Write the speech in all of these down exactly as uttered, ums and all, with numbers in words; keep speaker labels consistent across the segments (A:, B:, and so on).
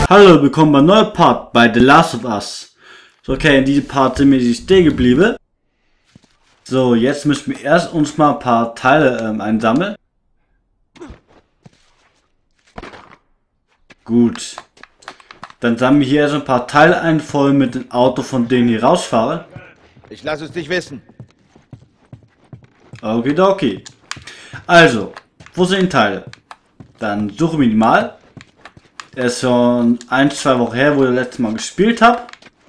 A: Hallo, willkommen beim neuen Part bei The Last of Us. So, okay, in diesem Part sind wir stehen geblieben. So, jetzt müssen wir erst uns mal ein paar Teile ähm, einsammeln. Gut. Dann sammeln wir hier erst ein paar Teile ein, voll mit dem Auto, von denen ich rausfahre.
B: Ich lasse es dich wissen.
A: Okidoki. Also, wo sind die Teile? Dann suchen wir die mal. Es ist schon ein, zwei Wochen her, wo ich das letzte Mal gespielt habe.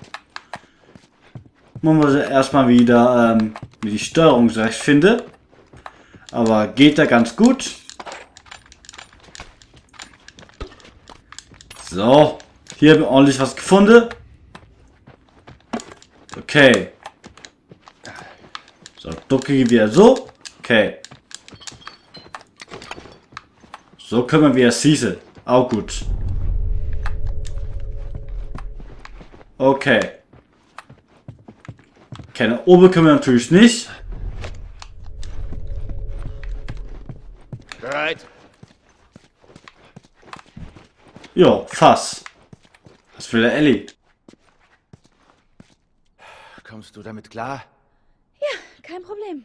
A: Muss man erstmal wieder ähm, wie die Steuerung zurechtfinde. Aber geht da ganz gut. So, hier haben wir ordentlich was gefunden. Okay. So, ducke ich wieder so. Okay. So können wir wieder schießen. Auch gut. Okay. Okay, nach oben können wir natürlich nicht.
B: Bereit?
A: Jo, Fass. Was will der Ellie?
B: Kommst du damit klar?
C: Ja, kein Problem.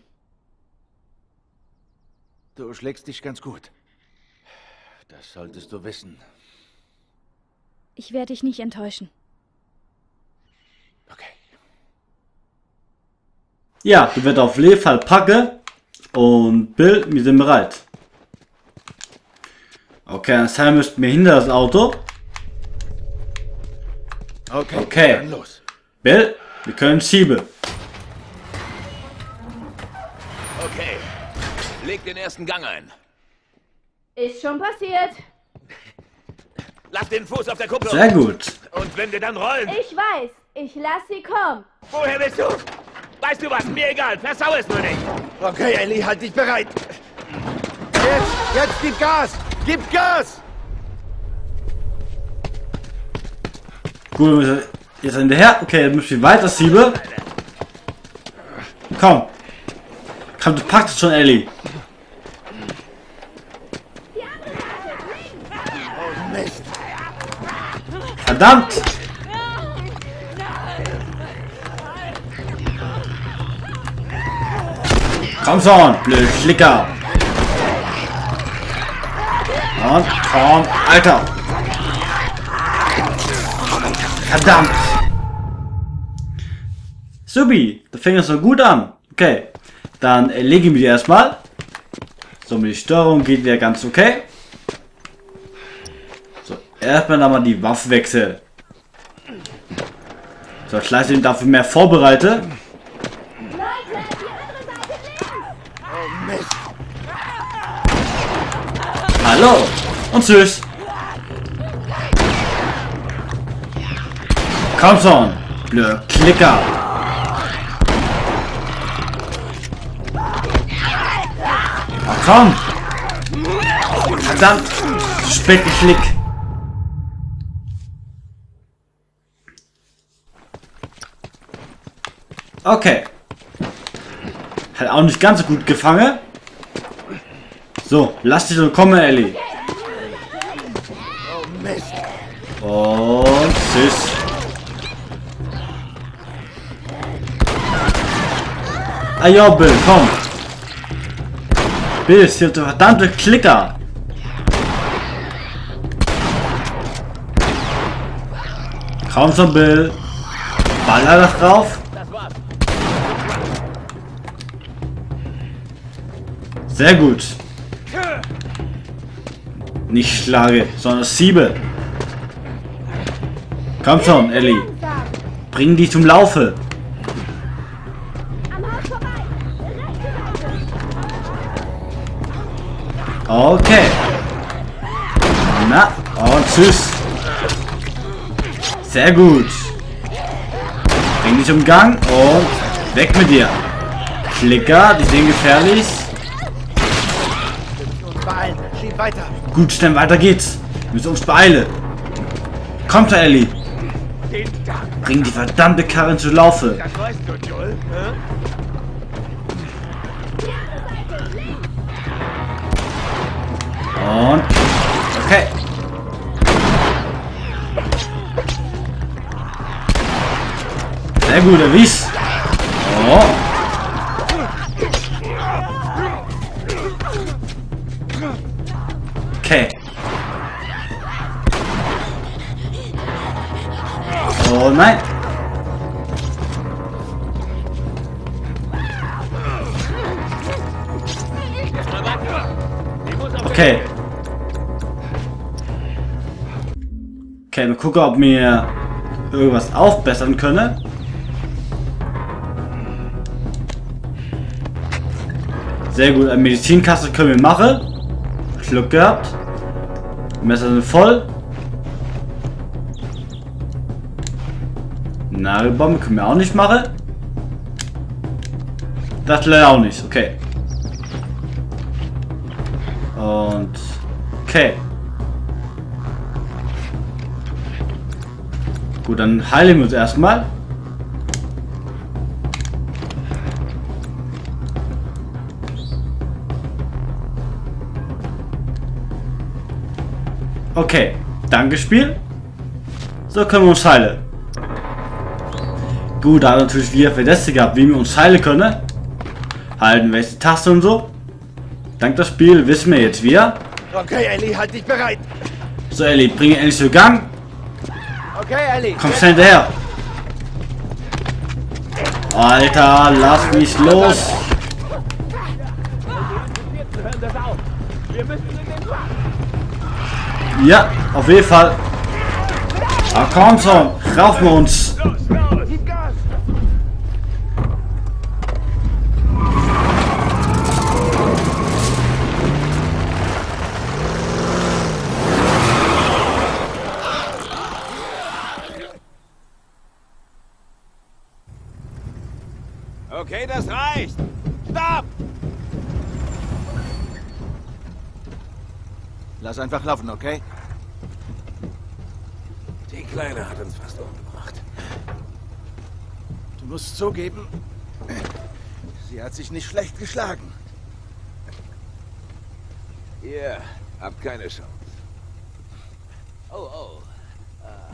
B: Du schlägst dich ganz gut. Das solltest du wissen.
C: Ich werde dich nicht enttäuschen.
B: Okay.
A: Ja, du wirst auf jeden Fall packen. Und Bill, wir sind bereit. Okay, das heißt, müssten wir hinter das Auto.
B: Okay,
A: Okay.
B: dann los.
A: Bill, wir können schieben.
D: Okay, leg den ersten Gang ein.
C: Ist schon passiert.
D: Lass den Fuß auf der Kuppe.
A: Sehr gut.
D: Und wenn wir dann rollen.
C: Ich weiß. Ich lass sie kommen.
D: Woher willst du? Weißt du was? Mir egal. Versau es nur nicht.
B: Okay, Ellie, halt dich bereit. Jetzt, jetzt gib Gas! Gib Gas!
A: Gut, jetzt hinterher. Okay, dann müssen wir weiter schieben. Komm. Komm, du packst es schon, Ellie.
B: Oh, Mist.
A: Verdammt. Komm schon, blöd Schlicker. Und komm, Alter. Verdammt. Subi, das fängt jetzt so gut an. Okay, dann erlegen wir die erstmal. So, mit der Steuerung geht wieder ganz okay. So, erstmal nochmal die Waffe wechseln. So, ich lasse ihn dafür mehr vorbereite.
B: Oh, Mist.
A: Hallo und tschüss. Komm schon, blöd Klicker. Ach komm. Verdammt, spät geklickt. Okay. Hat auch nicht ganz so gut gefangen. So, lass dich so kommen, Ellie.
B: Oh, Mist.
A: Und tschüss. Ah ja, Bill, komm. Bill, ist hier der verdammte Klicker. Komm schon, Bill. Baller das drauf. Sehr gut. Nicht schlage, sondern siebe. Komm schon, Ellie. Bring die zum Laufe.
C: Am Haus vorbei. Rechte Seite.
A: Okay. Na, und tschüss. Sehr gut. Bring dich um Gang und weg mit dir. Klicker, die sind gefährlich.
B: Beeilen. Schieb weiter.
A: Gut, schnell, weiter geht's. Wir müssen uns beeilen. Kommt, Ellie. Bring die verdammte Karre zu Laufe.
D: Das weißt du, Joel.
A: Und okay. gut erwischt. Oh. Okay. Oh nein. Okay. Okay, wir gucken, ob wir irgendwas aufbessern können. Sehr gut, eine Medizinkasse können wir machen. Glück gehabt. Messer sind voll. Nagelbombe können wir auch nicht machen. Das leider auch nicht, okay. Und okay. Gut, dann heilen wir uns erstmal. Okay, danke Spiel. So können wir uns heilen. Gut, da hat natürlich wieder Verlässe gehabt, wie wir uns heilen können. Halten welche Taste und so. Dank das Spiel wissen wir jetzt wieder.
B: Okay, Ellie, halt dich bereit.
A: So Ellie, bringe endlich zu Gang.
B: Okay, Ellie.
A: Komm schnell hinterher. Alter, lass mich los. Ja, auf jeden Fall. Ah, komm schon, rauf wir uns.
B: Gib Gas.
D: Okay, das reicht. Stopp!
B: Lass einfach laufen, okay?
D: Die Kleine hat uns fast umgebracht.
B: Du musst zugeben, sie hat sich nicht schlecht geschlagen.
D: Ihr habt keine Chance. Oh, oh. Ah.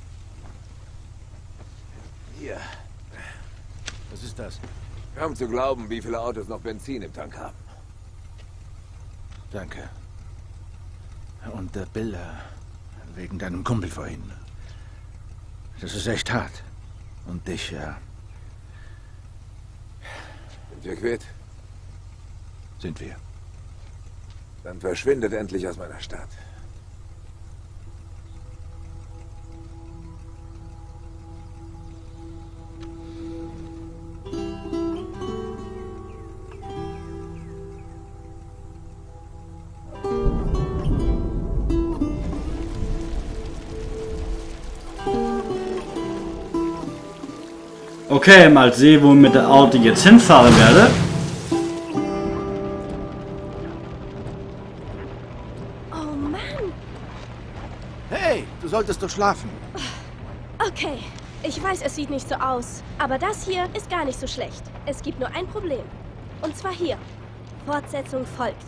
D: Hier.
B: Was ist das?
D: Kaum zu glauben, wie viele Autos noch Benzin im Tank haben.
B: Danke. Und der Bill, wegen deinem Kumpel vorhin. Das ist echt hart. Und dich, ja.
D: Sind wir quitt?
B: Sind wir.
D: Dann verschwindet endlich aus meiner Stadt.
A: Okay, mal sehen, wo ich mit dem Auto jetzt hinfahren werde.
C: Oh Mann.
B: Hey, du solltest doch schlafen.
C: Okay, ich weiß, es sieht nicht so aus. Aber das hier ist gar nicht so schlecht. Es gibt nur ein Problem. Und zwar hier. Fortsetzung folgt.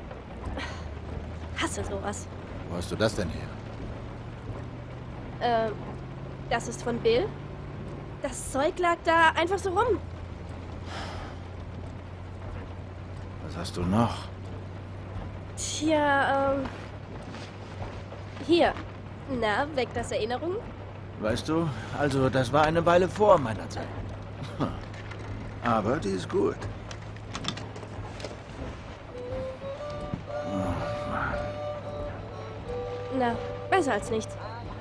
C: Hasse sowas.
B: Wo hast du das denn her?
C: Ähm, das ist von Bill. Das Zeug lag da einfach so rum.
B: Was hast du noch?
C: Tja, ähm... Hier. Na, weckt das Erinnerungen?
B: Weißt du, also das war eine Weile vor meiner Zeit. Aber die ist gut. Oh, Mann.
C: Na, besser als nichts.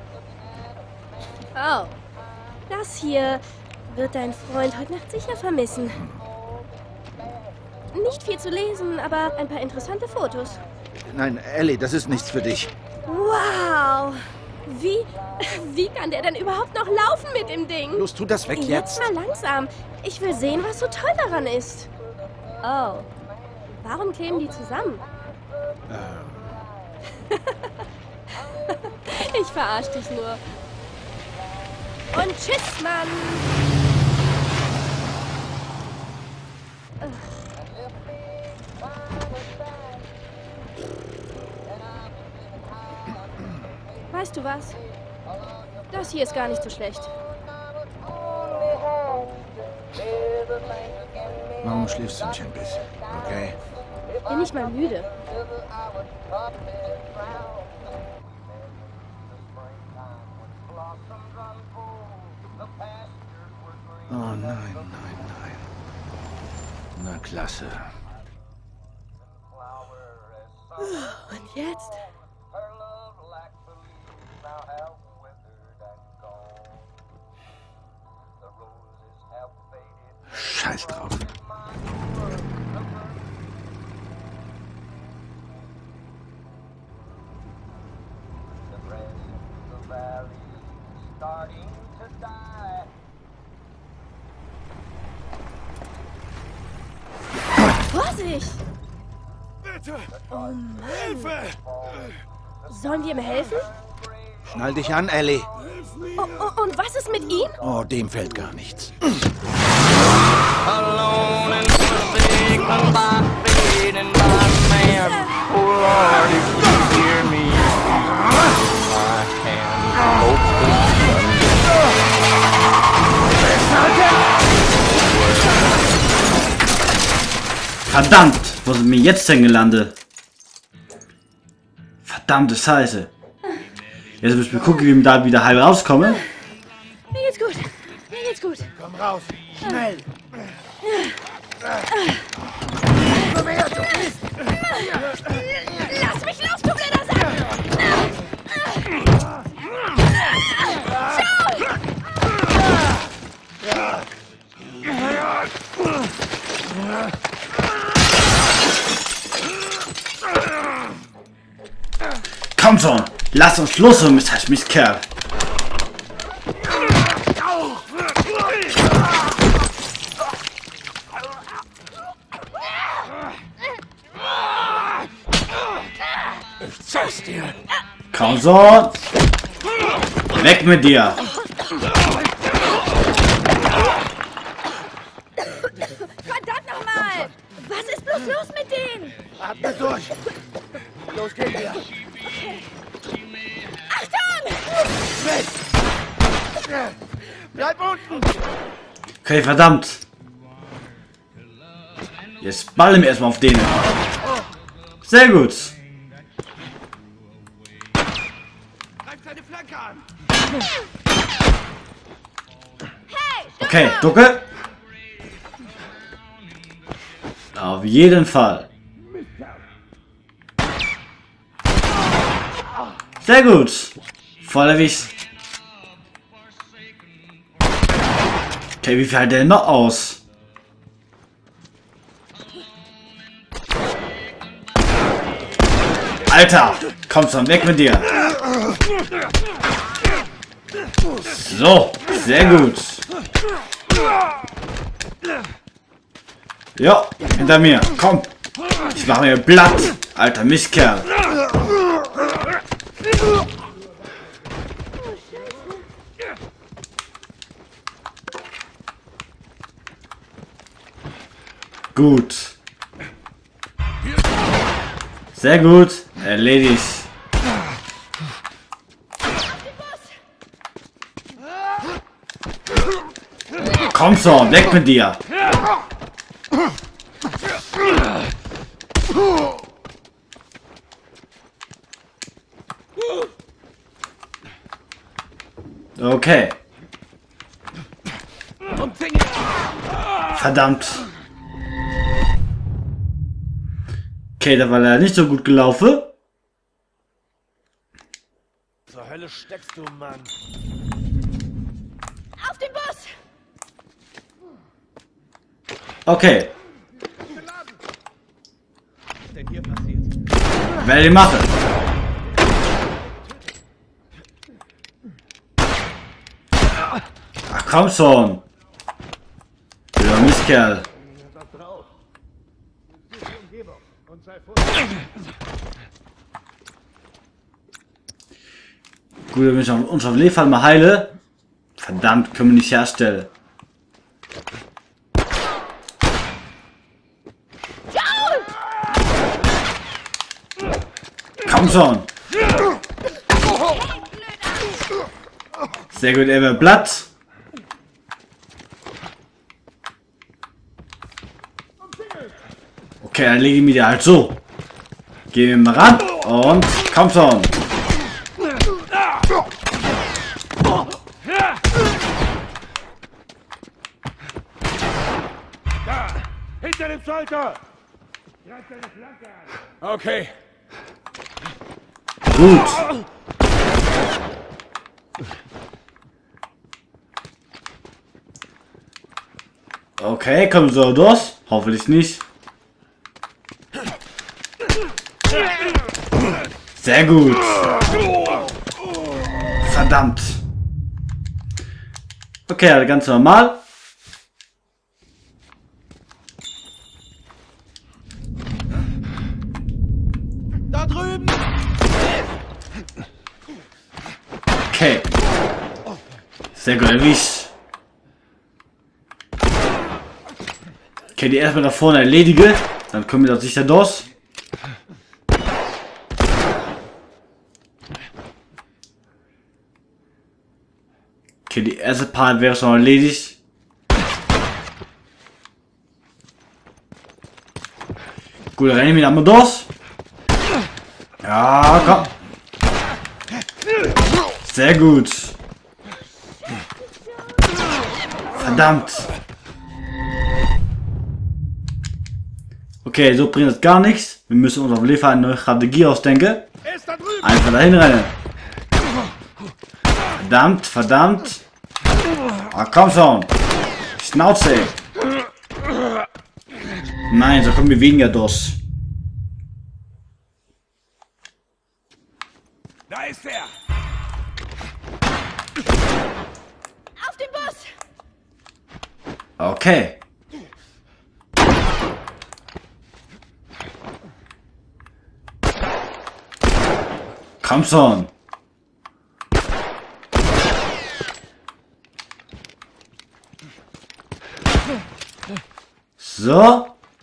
C: Oh. Das hier wird dein Freund heute Nacht sicher vermissen. Nicht viel zu lesen, aber ein paar interessante Fotos.
B: Nein, Ellie, das ist nichts für dich.
C: Wow! Wie, wie kann der denn überhaupt noch laufen mit dem Ding?
B: Los, tu das weg jetzt.
C: Jetzt mal langsam. Ich will sehen, was so toll daran ist. Oh. Warum kleben die zusammen?
B: Ähm.
C: Ich verarsch dich nur. Und tschüss, Mann! Weißt du was? Das hier ist gar nicht so schlecht.
B: Warum schläfst du nicht ein bisschen? Okay?
C: Bin nicht mal müde.
B: Oh nein, nein, nein. Na klasse.
C: Und jetzt?
B: Scheiß drauf.
C: Vorsicht!
D: Bitte!
C: Oh Mann.
D: Hilfe!
C: Sollen wir ihm helfen?
B: Schnall dich an, Ellie.
C: Oh, oh, und was ist mit ihm?
B: Oh, dem fällt gar nichts.
E: Alone and forsaken by fate and by man. Oh Lord, if you hear me, my hand hopeless
A: Verdammt! Wo sind wir jetzt denn gelandet? Verdammte Scheiße. Jetzt müssen wir gucken, wie wir da wieder heil rauskommen.
C: Mir geht's gut. Mir geht's gut.
B: Komm raus. Schnell.
C: Komm her, du Mist. Lass mich los, du blöder Sack!
A: Komm schon! Lass uns los, du Mistkerl!
B: Ich zeig's dir.
A: Komm schon! Weg mit dir!
C: Verdammt nochmal! Was ist bloß los mit denen?
B: Atme durch. Los gehen wir.
C: Achtung!
B: Bleib unten.
A: Okay, verdammt! Jetzt ballen wir erstmal auf den. Sehr gut!
B: Greif deine Flanke an.
A: Okay, Ducke! Auf jeden Fall! Sehr gut! Voll erwischt! Okay, wie viel hat der noch aus? Alter! Komm schon, weg mit dir! So, sehr gut! Ja, hinter mir, komm! Ich mache mir Blatt, alter Mistkerl! Gut. Sehr gut. Erledigt. Komm schon, weg mit dir. Okay. Verdammt. Okay, da war leider nicht so gut gelaufen.
D: Zur Hölle steckst du, Mann.
C: Auf den Bus!
A: Okay.
D: Was ist denn hier passiert?
A: Werde ich machen. Ach komm schon. Du Mistkerl. Gut, wenn ich uns auf jeden Fall mal heile. Verdammt, können wir nicht herstellen. Komm schon. Sehr gut, er wird Blatt. Okay, dann lege ich mir die halt so. Gehen wir mal ran und komm schon.
F: Da! Hinter dem Schalter!
D: Okay.
A: Gut. Okay, kommen so durch. Hoffentlich nicht. Sehr gut. Verdammt. Okay, also ganz normal.
B: Da drüben!
A: Okay. Sehr gut erwischt. Okay, die erstmal da vorne erledige. Dann kommen wir da sicher durch. Okay, die erste Part wäre schon erledigt. Gut, rennen wir einmal durch. Ja, komm. Sehr gut. Verdammt. Okay, so bringt das gar nichts. Wir müssen uns auf jeden Fall eine neue Strategie ausdenken. Einfach dahin rennen. Verdammt, verdammt. Ah, komm schon. Schnauze. Nein, so kommen wir weniger durch.
D: Da ist er!
C: Auf den Bus!
A: Okay. Komm schon. So.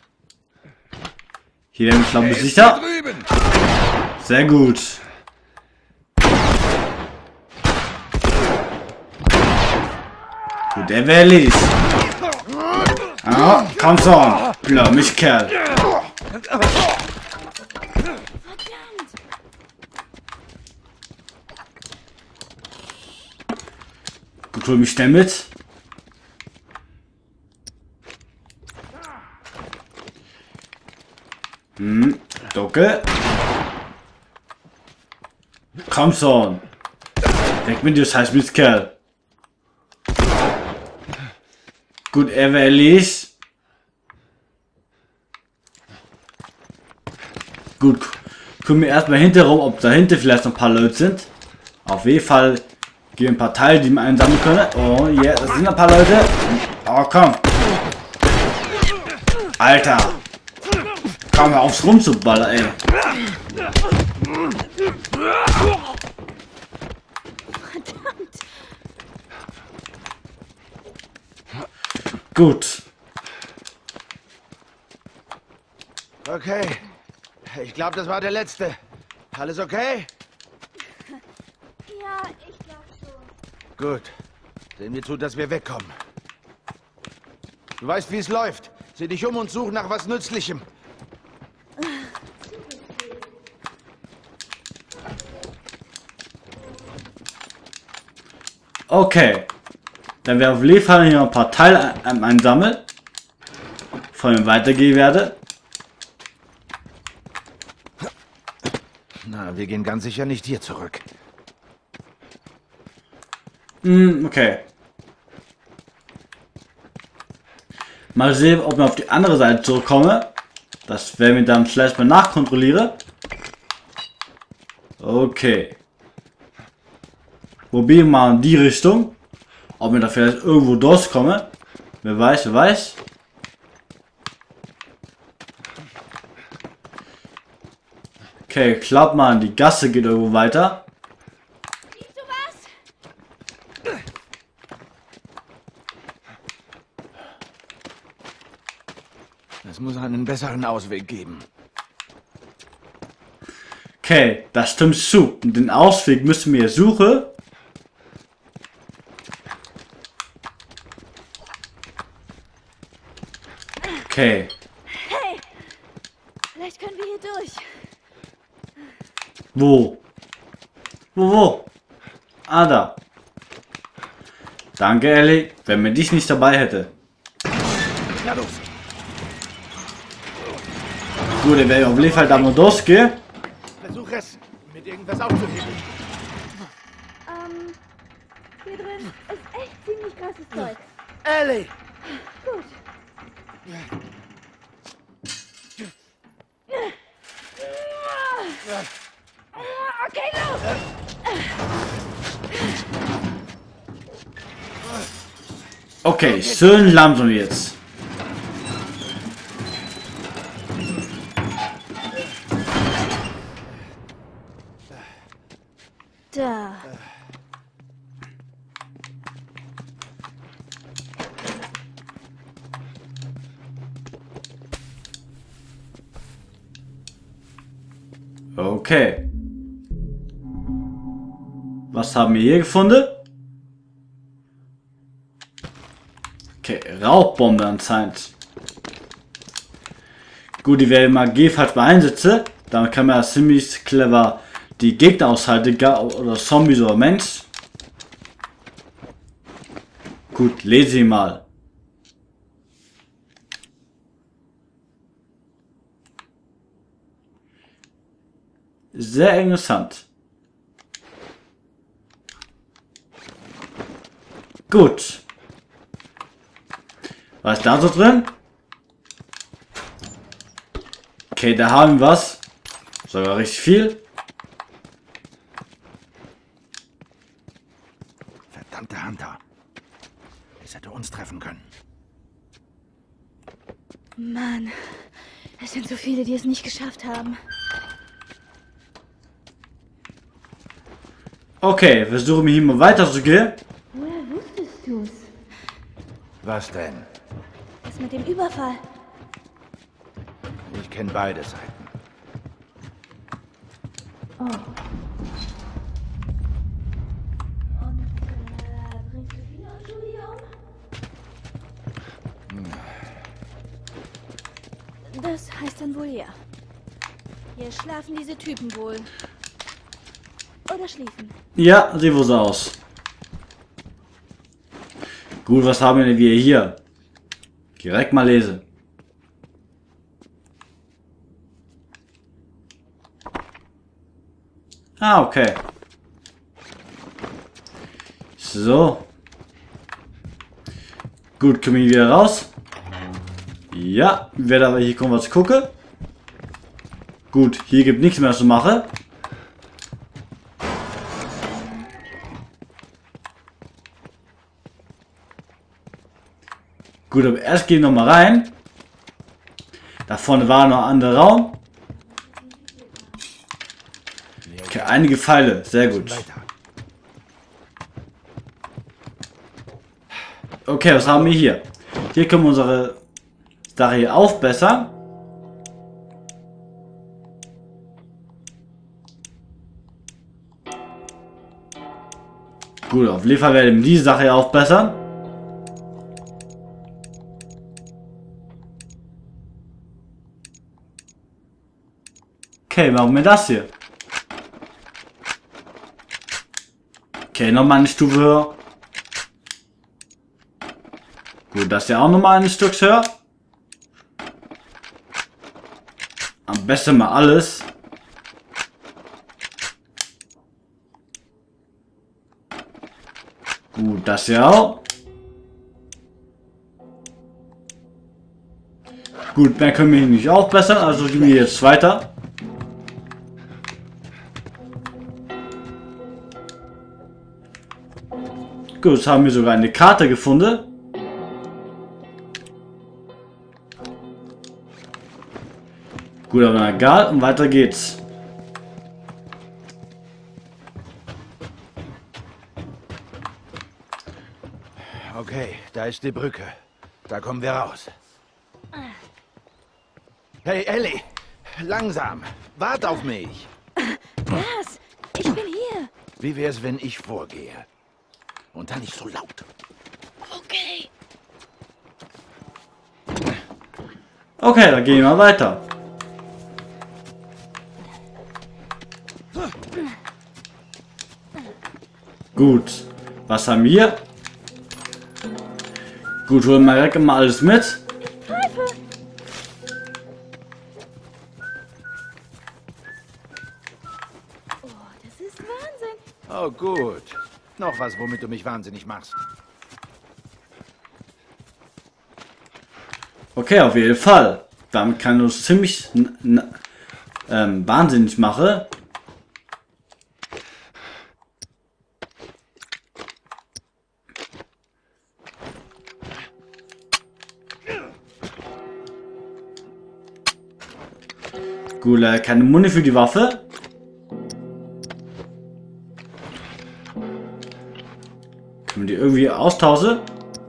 A: Hier werden wir, glaube ich, sicher. Sehr gut. Gut, der wäre erledigt. Ah, komm schon. Blau mich Kerl. Gut, hol mich schnell mit. Hm, Docke. Komm schon. Weg mit dir, scheiß Mistkerl. Gut, er wäre erledigt. Gut, gucken wir erstmal hinterrum, ob dahinter vielleicht noch ein paar Leute sind. Auf jeden Fall geben wir ein paar Teile, die wir einsammeln können. Oh, ja, yeah, das sind ein paar Leute. Oh, komm. Alter. Komm mal aufs Rumzuballern, ey. Gut.
B: Okay. Ich glaube, das war der letzte. Alles okay?
C: Ja, ich glaube schon.
B: Gut. Sehen wir zu, dass wir wegkommen. Du weißt, wie es läuft. Sieh dich um und such nach was Nützlichem.
A: Okay. Dann wäre auf jeden Fall hier noch ein paar Teile einsammeln. Von dem weitergehen werde.
B: Na, wir gehen ganz sicher nicht hier zurück.
A: Hm, okay. Mal sehen, ob wir auf die andere Seite zurückkommen. Das werden wir dann vielleicht mal nachkontrollieren. Okay. Probieren wir mal in die Richtung. Ob wir da vielleicht irgendwo durchkommen. Wer weiß, wer weiß. Okay, klappt mal, die Gasse geht irgendwo weiter.
C: Siehst du was?
B: Es muss einen besseren Ausweg geben.
A: Okay, das stimmt zu. Und den Ausweg müssen wir suchen. Okay.
C: Hey, Vielleicht können wir hier durch.
A: Wo? Wo, wo? Ah, da. Danke, Ellie. Wenn man dich nicht dabei hätte.
B: Na los.
A: Gut, dann wäre ich auf jeden Fall da mal durchgehen.
B: Versuch es, mit irgendwas aufzuheben.
C: Ähm, hier drin ist echt ziemlich krasses Zeug.
B: Ellie!
C: Gut. Okay, los!
A: Okay, schön langsam jetzt.
C: Da.
A: Okay. Was haben wir hier gefunden? Okay, Rauchbombe anscheinend. Gut, die werde ich mal G falsch mal einsetzen. Damit kann man ja ziemlich clever die Gegner aushalten, oder Zombies oder Mensch. Gut, lese ich mal. Sehr interessant. Gut. Was ist da so drin? Okay, da haben wir was. Sogar richtig viel.
B: Verdammte Hunter. Es hätte uns treffen können.
C: Mann, es sind so viele, die es nicht geschafft haben.
A: Okay, versuchen wir hier mal weiter zu gehen.
C: Woher wusstest du's?
B: Was denn?
C: Das mit dem Überfall.
B: Ich kenne beide Seiten.
C: Oh. Und, äh, bringst du viele Julia um? Das heißt dann wohl ja. Hier schlafen diese Typen wohl. Oder schliefen.
A: Ja, sieht wohl so aus. Gut, was haben wir denn wir hier? Direkt mal lesen. Ah, okay. So. Gut, können wir wieder raus? Ja, ich werde aber hier kommen was gucken. Gut, hier gibt nichts mehr zu machen. Gut, aber erst gehen wir noch mal rein. Da vorne war noch ein anderer Raum. Okay, einige Pfeile, sehr gut. Okay, was haben wir hier? Hier können wir unsere Sache hier aufbessern. Gut, auf jeden Fall werden wir diese Sache hier aufbessern. Okay, machen wir das hier. Okay, nochmal eine Stufe höher. Gut, das ist ja auch nochmal ein Stück höher. Am besten mal alles. Gut, das ja auch. Gut, mehr können wir hier nicht aufbessern, also gehen wir jetzt weiter. Gut, jetzt haben wir sogar eine Karte gefunden. Gut, aber egal, und weiter geht's.
B: Okay, da ist die Brücke. Da kommen wir raus. Hey, Ellie! Langsam! Wart auf mich!
C: Was? Ich bin hier.
B: Wie wär's, wenn ich vorgehe? Und dann nicht so laut.
C: Okay.
A: Okay, dann gehen wir weiter. Gut. Was haben wir? Gut, holen wir direkt mal alles mit.
C: Oh, das ist Wahnsinn.
B: Oh, gut. Noch was, womit du mich wahnsinnig machst.
A: Okay, auf jeden Fall. Damit kann ich ziemlich ähm, wahnsinnig machen. Gut, äh, keine Muni für die Waffe. Können wir die irgendwie austauschen?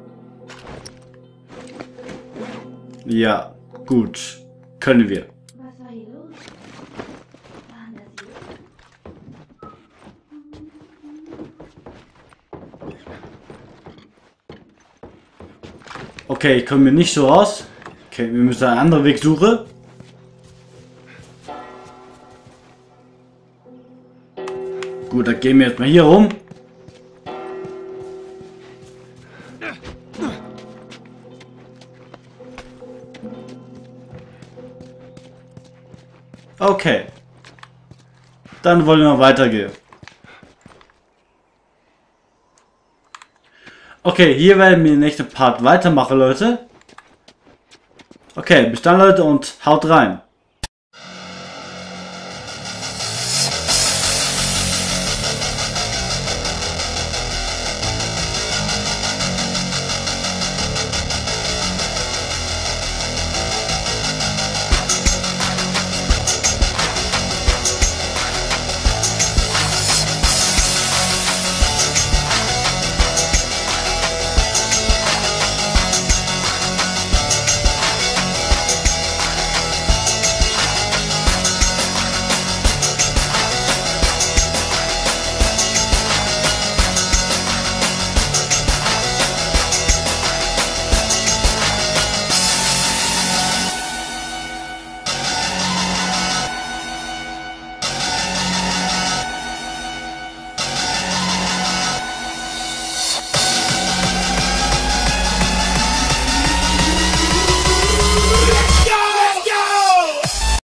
A: Ja, gut. Können wir.
C: Was war hier los? Waren das hier?
A: Okay, kommen wir nicht so raus. Okay, wir müssen einen anderen Weg suchen. Gut, dann gehen wir jetzt mal hier rum. Okay. Dann wollen wir weitergehen. Okay, hier werden wir den nächsten Part weitermachen, Leute. Okay, bis dann, Leute, und haut rein.